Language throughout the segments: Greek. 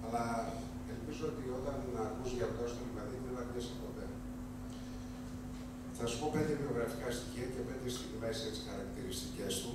Αλλά ελπίζω ότι όταν ακούς για αυτό στο Λιβαδίτη δεν θα αρκέσει ποτέ. Θα σου πω 5 βιογραφικά στοιχεία και 5 στιγμές χαρακτηριστικές του.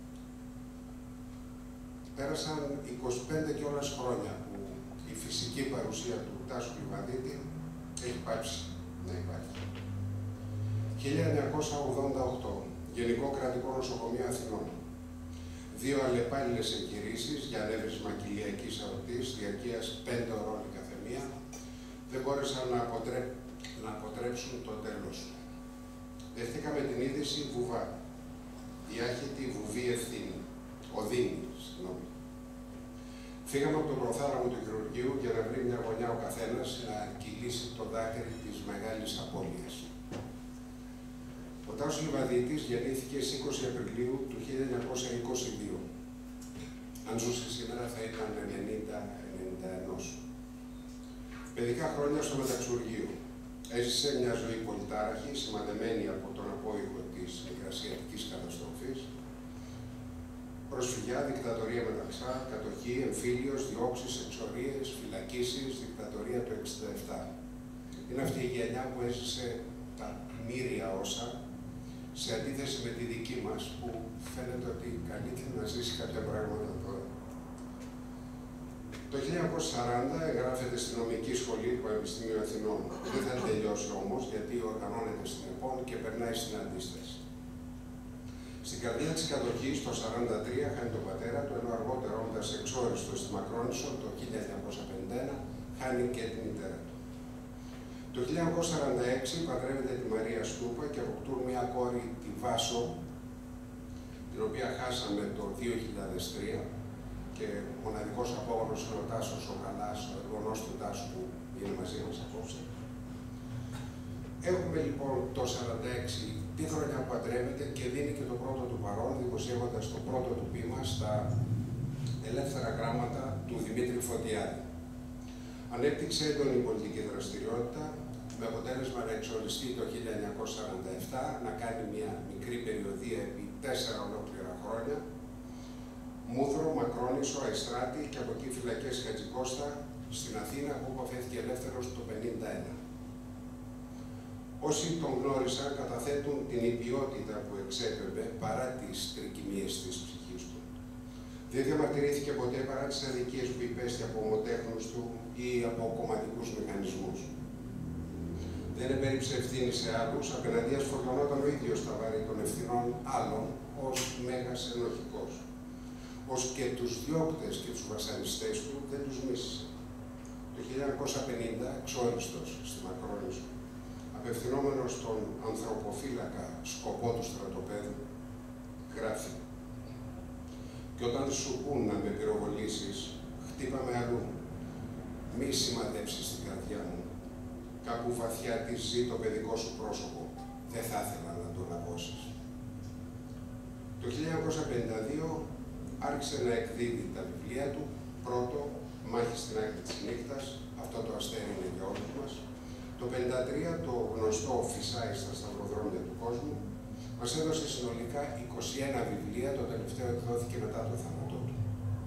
Πέρασαν 25 κιόλας χρόνια που η φυσική παρουσία του Τάσου Λιβαδίτη έχει πάψει να υπάρχει. 1988, Γενικό Κρατικό Νοσοκομείο Αθηνών. 2 αλλεπάλληλες εγχειρήσεις για ανέβρισμα κοιλιακής αορτής διαρκείας 5 ώρων η καθεμία δεν μπόρεσαν να αποτρέψουν το τέλος του. Δεχτήκαμε την είδηση βουβά, διάχυτη βουβή ευθύνη, οδύνη, συγγνώμη. Φύγαμε από τον προθάλαμο του χειρουργείου για να βρει μια γωνιά ο καθένας να κυλήσει το δάκρυ της μεγάλης απώλειας. Ο Τάσος Λιβαδίτης γεννήθηκε στις 20 Απριλίου του 1922. Αν ζούσε σήμερα θα ήταν 90-91. Παιδικά χρόνια στο μεταξουργείο. Έζησε μια ζωή πολυτάραχη, σημαδεμένη από τον απόϊχο της μικρασιατικής καταστροφής. Προσφυγιά, δικτατορία μεταξά, κατοχή, εμφύλιος, διώξεις, εξορίες, φυλακίσεις, δικτατορία του 1967. Είναι αυτή η γενιά που έζησε τα μοίρια όσα, σε αντίθεση με τη δική μας, που φαίνεται ότι καλύτερα να ζήσει κάποια πράγματα τώρα. Το 1940 εγγράφεται στη νομική σχολή του Πανεπιστημίου Αθηνών. Δεν θα τελειώσει όμως, γιατί οργανώνεται στην ΕΠΟΝ και περνάει στην αντίσταση. Στην καρδιά της κατοχής, το 1943, χάνει τον πατέρα του, ενώ αργότερα, όντας εξόριστο στη Μακρόνισσο, το 1951, χάνει και τη μητέρα του. Το 1946 παντρεύεται τη Μαρία Στούπα και αποκτούν μια κόρη, τη Βάσο, την οποία χάσαμε το 2003 και μοναδικός απόγονος είναι ο Τάσος ο Καλάς, ο εγγονός του Τάσου που είναι μαζί μας απόψε. Έχουμε λοιπόν το 1946 τη χρονιά που παντρεύεται και δίνει και το πρώτο του παρόν, δημοσιεύοντας το πρώτο του ποίημα στα ελεύθερα γράμματα του Δημήτρη Φωτιάδη. Ανέπτυξε έντονη πολιτική δραστηριότητα, με αποτέλεσμα να εξοριστεί το 1947, να κάνει μια μικρή περιοδία επί 4 ολόκληρα χρόνια, Μούδρο, Μακρόνισσο, Αϊστράτη και από εκεί φυλακές Χατζικώστα στην Αθήνα, που αφέθηκε ελεύθερος το 1951. Όσοι τον γνώρισαν καταθέτουν την υπιότητα που εξέπεμπε παρά τις τρικυμίες της ψυχής του. Δεν διαμαρτυρήθηκε ποτέ παρά τις αδικίες που υπέστη από ομοτέχνους του ή από κομματικούς μηχανισμούς. Δεν επέριψε ευθύνη σε άλλους, απέναντίας φορτωνόταν ο ίδιος τα βάρη των ευθυνών άλλων ως μέγας ενοχικός. Ως και τους διώκτες και τους βασανιστές του δεν τους μίσησε. Το 1950, εξόριστος στη Μακρόνισσο, απευθυνόμενος στον ανθρωποφύλακα σκοπό του στρατοπέδου, γράφει: «Και όταν σου πούν να με πυροβολήσεις, χτύπαμε αλλού. Μη σημαδέψεις την καρδιά μου. Κάπου βαθιά τη ζει το παιδικό σου πρόσωπο. Δεν θα ήθελα να το λαγώσεις». Το 1952 άρχισε να εκδίδει τα βιβλία του. Πρώτο, «Μάχη στην άκρη της νύχτας», αυτό το αστέρι είναι για όλους μας. Το 1953 το γνωστό «Φυσάει στα σταυροδρόμια του κόσμου». Μας έδωσε συνολικά 21 βιβλία, το τελευταίο εκδόθηκε μετά το θάνατό του.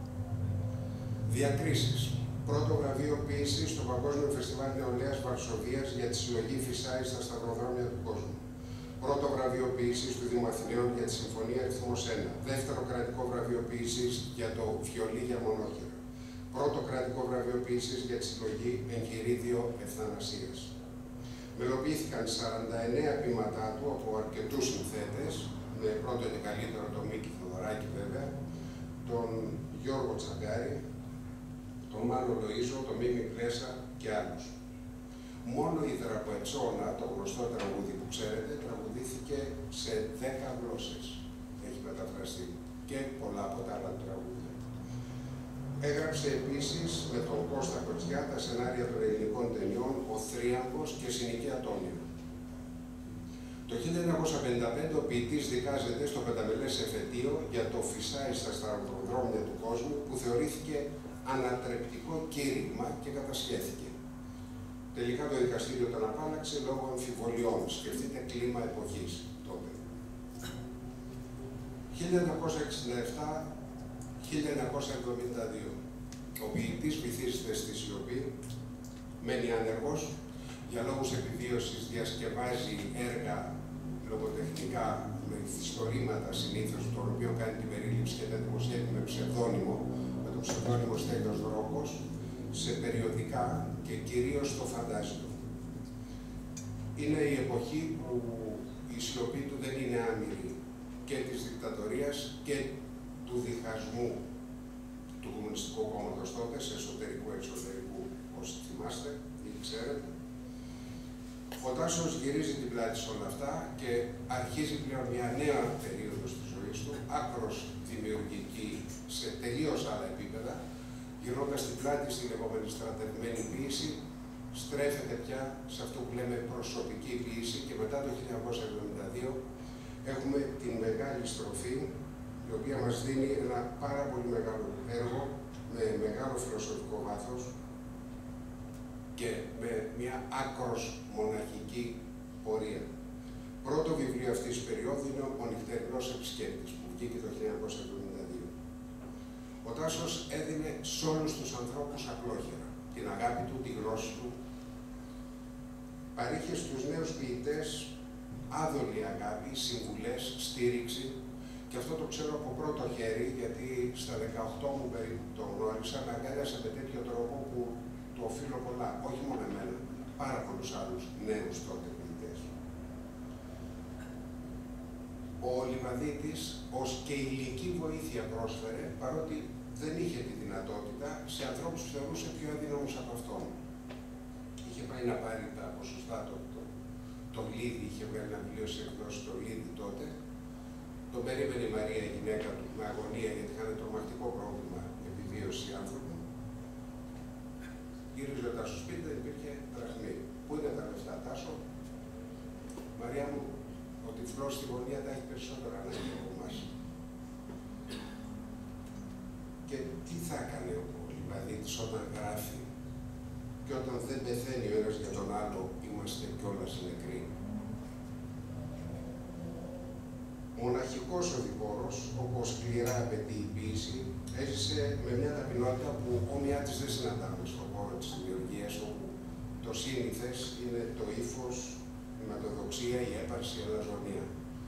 Διακρίσεις. Πρώτο βραβείο ποίησης στο Παγκόσμιο Φεστιβάλ Νεολαίας Βαρσοβίας για τη συλλογή «Φυσάει στα σταυροδρόμια του κόσμου». Πρώτο βραβείο ποίησης του Δήμου Αθηναίων για τη Συμφωνία αριθμός 1. Δεύτερο κρατικό βραβείο ποίησης για το «Βιολί για μονόχειρα». Πρώτο κρατικό βραβείο ποίησης για τη συλλογή «Εγχειρίδιο Ευθανασίας». Μελοποιήθηκαν 49 ποίηματά του από αρκετούς συνθέτες, με πρώτο και καλύτερο τον Μίκη Θοδωράκη βέβαια, τον Γιώργο Τσαγκάρη, τον Μάνο Λοΐζο, τον Μίμη Πλέσα και άλλους. Μόνο η Δραπετσόνα, το γνωστό τραγούδι που ξέρετε, τραγουδήθηκε σε 10 γλώσσες. Έχει μεταφραστεί και πολλά από τα άλλα τραγούδια. Έγραψε επίσης με τον Κώστα Κοτσιά τα σενάρια των ελληνικών ταινιών «Ο Θρίαμβος» και «Συνοικία Ατόμιο». Το 1955 ο ποιητής δικάζεται στο πενταμελές εφετείο για το «Φυσάει στα σταυροδρόμια του κόσμου», που θεωρήθηκε ανατρεπτικό κήρυγμα και κατασχέθηκε. Τελικά το δικαστήριο τον απάλλαξε λόγω αμφιβολιών. Σκεφτείτε κλίμα εποχής τότε. 1967-1972. Ο ποιητής βυθίζεται στη σιωπή, μένει άνεργος, για λόγους επιβίωσης διασκευάζει έργα λογοτεχνικά με θυστορήματα συνήθως, των οποίων κάνει την περίληψη και τα δημοσιεύει με ψευδόνυμο, με το ψευδόνυμο Στέλιος Δρόκος, σε περιοδικά και κυρίως στο φαντάζιο. Είναι η εποχή που η σιωπή του δεν είναι άμυρη και της δικτατορίας και του διχασμού του Κομμουνιστικού Κόμματος τότε, σε εσωτερικού-εξωτερικού, όσοι θυμάστε ή ξέρετε. Ο Τάσος γυρίζει την πλάτη σε όλα αυτά και αρχίζει πλέον μια νέα περίοδο της ζωής του, άκρος δημιουργική σε τελείως άλλα επίπεδα, γυρνώντας την πλάτη στη λεγόμενη στρατευμένη ποίηση, στρέφεται πια σε αυτό που λέμε προσωπική ποίηση και μετά το 1972 έχουμε την μεγάλη στροφή, η οποία μας δίνει ένα πάρα πολύ μεγάλο έργο με μεγάλο φιλοσοφικό βάθος και με μια άκρος μοναχική πορεία. Πρώτο βιβλίο αυτής της περίοδου είναι ο Νυχτερινός Επισκέπτης, που βγήκε το 1972. Ο Τάσος έδινε σε όλους τους ανθρώπους απλόχερα την αγάπη του, τη γνώση του. Παρήχε στους νέους ποιητές άδολη αγάπη, συμβουλές, στήριξη. Και αυτό το ξέρω από πρώτο χέρι, γιατί στα 18 μου περίπου το γνώρισα, με αγκάλιασε με τέτοιο τρόπο που το οφείλω πολλά, όχι μόνο εμένα, πάρα πολλούς άλλους νέους τότε ποιητές. Ο Λιβαδίτης ως και ηλική βοήθεια πρόσφερε, παρότι δεν είχε τη δυνατότητα, σε ανθρώπους που θεωρούσε πιο αδύναμους από αυτόν. Είχε πάει να πάρει τα ποσοστά το Λίδι, είχε βγάλει ένα βιβλίο σε εκδόση το Λίδι τότε. Τον περίμενε η Μαρία, η γυναίκα του, με αγωνία, γιατί είχαν τρομακτικό πρόβλημα επιβίωση άνθρωπο. Γύριζοντα στο σπίτι, δεν υπήρχε δραχμή. Πού είναι τα λεφτά, Τάσο? Μαρία μου, ο τυφλός στη γωνία τα έχει περισσότερα ανάγκη από εμάς. Και τι θα έκανε ο Λιβαδίτης όταν γράφει και όταν δεν πεθαίνει ο ένας για τον άλλο, είμαστε κιόλας νεκροί. Μοναχικός ο Δικόρος, όπως σκληρά απαιτεί η ποίηση, έζησε με μια ταπεινότητα που όμοιά της δεν συναντάμε στον χώρο της δημιουργίας, όπου το σύνηθες είναι το ύφος, η ματοδοξία, η έπαρση, η αλαζονία.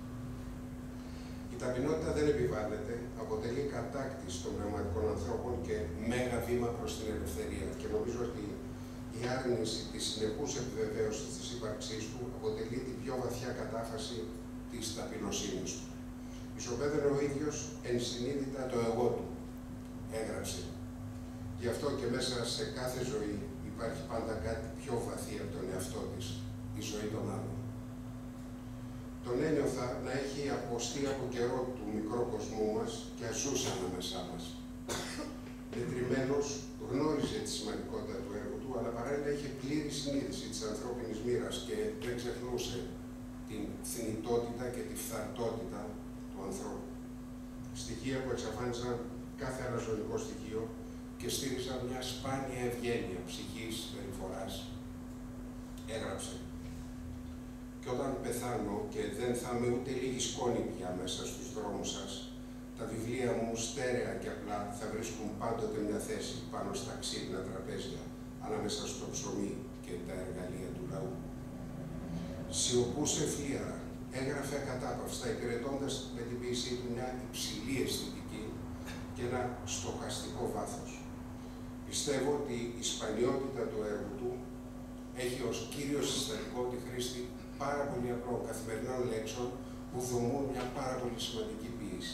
Η ταπεινότητα δεν επιβάλλεται, αποτελεί κατάκτηση των πνευματικών ανθρώπων και μέγα βήμα προς την ελευθερία. Και νομίζω ότι η άρνηση της συνεχούς επιβεβαίωσης της ύπαρξής του αποτελεί την πιο βαθιά κατάφαση της ταπεινοσύνης του. Ισοπαίδωνε ο ίδιος ενσυνείδητα το εγώ του. Έγραψε. Γι' αυτό και μέσα σε κάθε ζωή υπάρχει πάντα κάτι πιο βαθύ από τον εαυτό της, η ζωή των άλλων. Τον ένιωθα να έχει αποστεί από καιρό του μικρό κοσμού μας και αζούσε ανάμεσά μας. Μετρημένος, γνώριζε τη σημαντικότητα του έργου του, αλλά παράλληλα είχε πλήρη συνείδηση της ανθρώπινης μοίρας και δεν ξεχνούσε την θνητότητα και τη φθαρτότητα του ανθρώπου. Στοιχεία που εξαφάνισαν κάθε αλαζονικό στοιχείο και στήριζαν μια σπάνια ευγένεια ψυχής, περιφοράς. Έγραψε. Και όταν πεθάνω και δεν θα είμαι ούτε λίγη σκόνη πια μέσα στους δρόμους σας, τα βιβλία μου στέρεα και απλά θα βρίσκουν πάντοτε μια θέση πάνω στα ξύπνα τραπέζια, ανάμεσα στο ψωμί και τα εργαλεία του λαού. Σιωπούσε φλίαρα, έγραφε ακατάπαυστα, υπηρετώντας με την ποίησή του μια υψηλή αισθητική και ένα στοχαστικό βάθος. Πιστεύω ότι η σπανιότητα του έργου του έχει ως κύριο συστατικό τη χρήση πάρα πολύ απλών καθημερινών λέξεων που δομούν μια πάρα πολύ σημαντική ποίηση.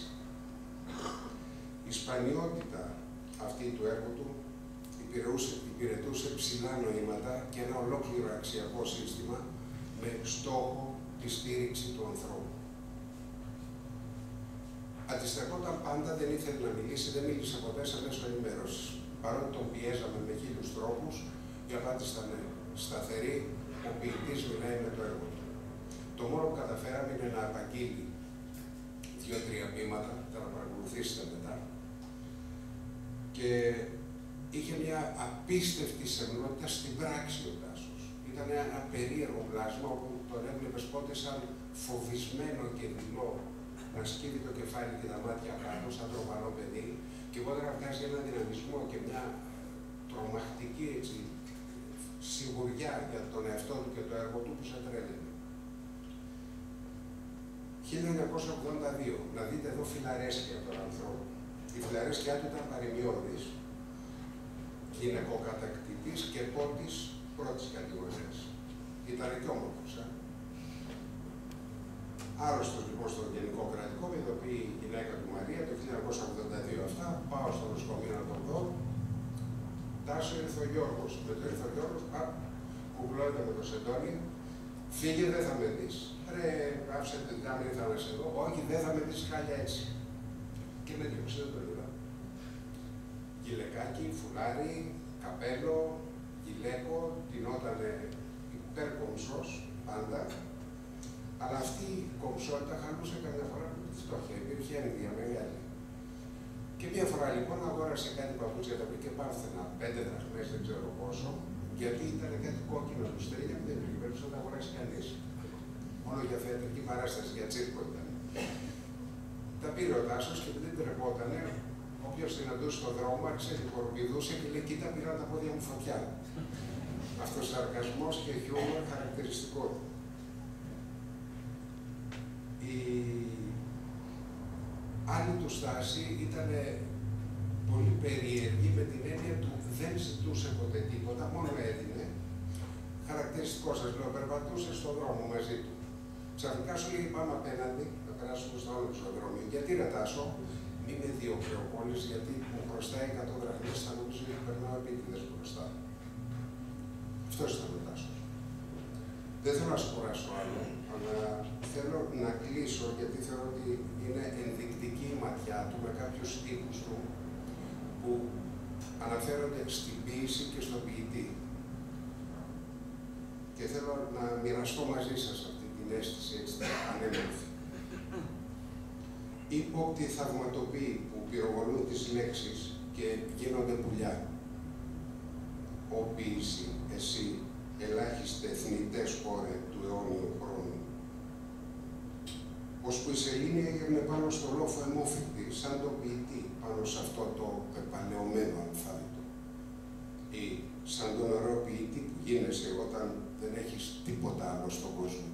Η σπανιότητα αυτή του έργου του υπηρετούσε ψηλά νοήματα και ένα ολόκληρο αξιακό σύστημα με στόχο τη στήριξη του ανθρώπου. Αντιστεκόταν πάντα, δεν ήθελε να μιλήσει, δεν μίλησε ποτέ σε μέσο ενημέρωσης. Παρότι τον πιέζαμε με 1000 τρόπους, η απάντηση ήταν σταθερή, ο ποιητής μιλάει με το έργο του. Το μόνο που καταφέραμε είναι να απαγγείλει 2-3 ποίηματα, θα τα παρακολουθήσετε μετά. Και είχε μια απίστευτη σεμνότητα στην πράξη ο Τάσος. Ήταν ένα περίεργο πλάσμα όπου τον έβλεπες πότε σαν φοβισμένο και δειλό να σκύβει το κεφάλι και τα μάτια κάτω, σαν τρομαλό παιδί, και πότε να βγάζει ένα δυναμισμό και μια τρομακτική έτσι, σιγουριά για τον εαυτό του και το έργο του που σε τρέλαινε. 1982, να δείτε εδώ φιλαρέσκεια των ανθρώπων. Η φιλαρέσκειά του ήταν παρημιώδης, γυναικοκατακτητής και πότης πρώτης κατηγορίας. Ήταν και όμορφος. Άρρωστος λοιπόν στο γενικό κρατικό, με ειδοποιεί η γυναίκα του Μαρία το 1982 αυτά. Πάω στο νοσοκομείο να τον δω. Τάσο ήρθε ο Γιώργος. Με το ήρθε ο Γιώργος, κουκλώνεται με το σεντόνι. Φύγε, δεν θα με δεις. Ρε, άφησε την τάμη, ήρθα να σε δω. Όχι, δεν θα με δεις χάλια έτσι. Και με διώξε, δεν το είδα. Γυλαικάκι, φουλάρι, καπέλο, γυλαίκο, τεινότανε υπερκομψός πάντα. Αλλά αυτή η κομψότητα χαλούσε καμιά φορά με τη φτώχεια. Υπήρχε ένδυα μεγάλη. Και μια φορά λοιπόν αγόρασε κάτι παπούτσια τα οποία και πάρθαινα 5 δραχμές, δεν ξέρω πόσο, γιατί ήταν κάτι κόκκινο του στρίλια που δεν υπήρχε περίπτωση να τα αγοράσει κανείς. Μόνο για θεατρική παράσταση, για τσίρκο ήταν. Τα πήρε ο Τάσος και επειδή τρεπότανε, όποιος συναντούσε στον δρόμο άρχισε και κοροπηδούσε και λέει: κοίτα, πήραν τα πόδια μου φωτιά. Αυτός ο σαρκασμός και χιούμορ χαρακτηριστικό του. Η άλλη του στάση ήταν πολύ περίεργη με την έννοια του δεν ζητούσε ποτέ τίποτα, μόνο έδινε. Χαρακτηριστικό σας λέω, περπατούσε στον δρόμο μαζί του. Ξαφνικά σου λέει: πάμε απέναντι, να περάσουμε στο άλλο ξοδρόμιο. Γιατί ρε Τάσο, μη με διώξει ο πόλης, γιατί μου χρωστάει 100 δραχμές, θα νομίζω ότι περνάω επίτηδες μπροστά. Αυτός ήταν ο Τάσος. Δεν θέλω να σκουράσω άλλο, αλλά θέλω να κλείσω γιατί θεωρώ ότι είναι ενδεικτική η ματιά του με κάποιους τύπους του που αναφέρονται στην ποίηση και στον ποιητή. Και θέλω να μοιραστώ μαζί σας αυτή την αίσθηση έτσι ανέμορφη. Ύποπτοι θαυματοποιοί που πυροβολούν τις λέξεις και γίνονται πουλιά. Ω ποίηση, εσύ, ελάχιστε θνητές χώρε του αιώνιου χρόνου. Ώσπου η σελήνη έγινε πάνω στο λόφο αιμόφυκτη, σαν το ποιητή πάνω σε αυτό το πεπαλαιωμένο αλφάβητο. Ή σαν τον ωραίο ποιητή που γίνεσαι όταν δεν έχεις τίποτα άλλο στον κόσμο.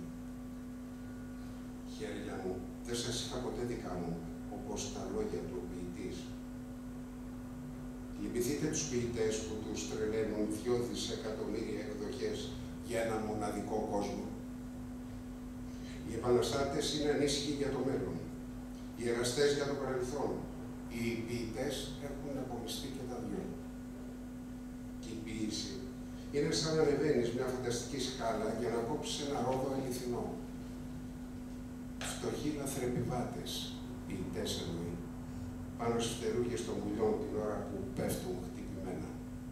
Χέρια μου, δεν σας είχα ποτέ δικά μου, όπως τα λόγια του ο ποιητής. Λυπηθείτε τους ποιητές που τους τρελαίνουν 2 δισεκατομμύρια εκδοχές για ένα μοναδικό κόσμο. Οι επαναστάτες είναι ανήσυχοι για το μέλλον. Οι εραστές για το παρελθόν. Οι ποιητές έχουν απομειστεί και τα δυο. Και η ποίηση είναι σαν να ανεβαίνεις μια φανταστική σκάλα για να κόψεις ένα ρόδο αληθινό. Φτωχοί λαθρεπιβάτες, ποιητές εννοεί, πάνω στις φτερούγες των πουλιών την ώρα που πέφτουν χτυπημένα.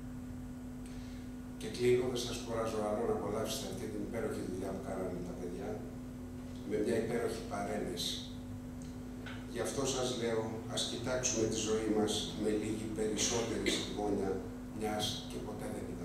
Και κλείνω, δεν σας κουράζω άλλο να απολαύσετε αυτή την υπέροχη δουλειά που κάνανε τα παιδιά, με μια υπέροχη παρένεση. Γι' αυτό σας λέω, ας κοιτάξουμε τη ζωή μας με λίγη περισσότερη συμπόνια, μιας και ποτέ δεν